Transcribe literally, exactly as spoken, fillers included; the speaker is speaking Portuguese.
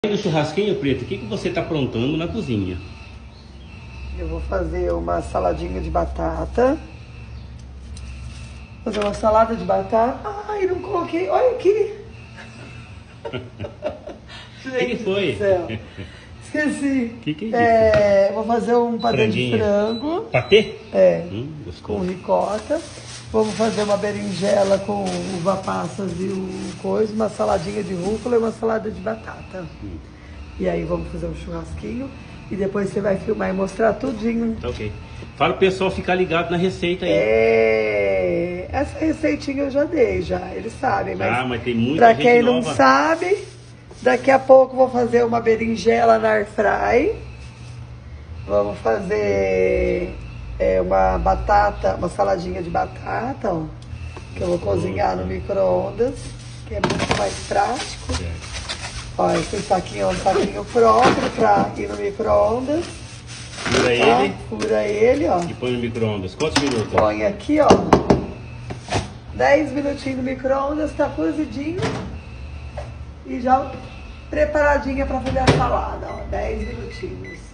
No churrasquinho, Preto, o que, que você está aprontando na cozinha? Eu vou fazer uma saladinha de batata. Fazer uma salada de batata. Ai, não coloquei. Olha aqui. O que, que foi? Do céu. Esqueci. Que que é isso? É, vou fazer um patê de Franguinho. frango. Patê? É. Hum, Com gostoso. ricota. Vamos fazer uma berinjela com uva passas e o coisa, uma saladinha de rúcula e uma salada de batata. Hum. E aí vamos fazer um churrasquinho e depois você vai filmar e mostrar tudinho. Tá ok. Fala o pessoal ficar ligado na receita aí. É, essa receitinha eu já dei, já, eles sabem, mas, Ah, mas tem muita pra gente quem não nova. sabe, daqui a pouco vou fazer uma berinjela na air fry. Vamos fazer é, uma batata, uma saladinha de batata, ó, que eu vou cozinhar no micro-ondas, que é muito mais prático. Certo. Ó, esse saquinho é um saquinho próprio pra ir no micro-ondas. Fura Tá? ele Fura ele, ó. e põe no micro-ondas. Quantos minutos? Põe aqui, ó. dez minutinhos no micro-ondas, tá cozidinho. E já preparadinha pra fazer a salada, ó. dez minutinhos.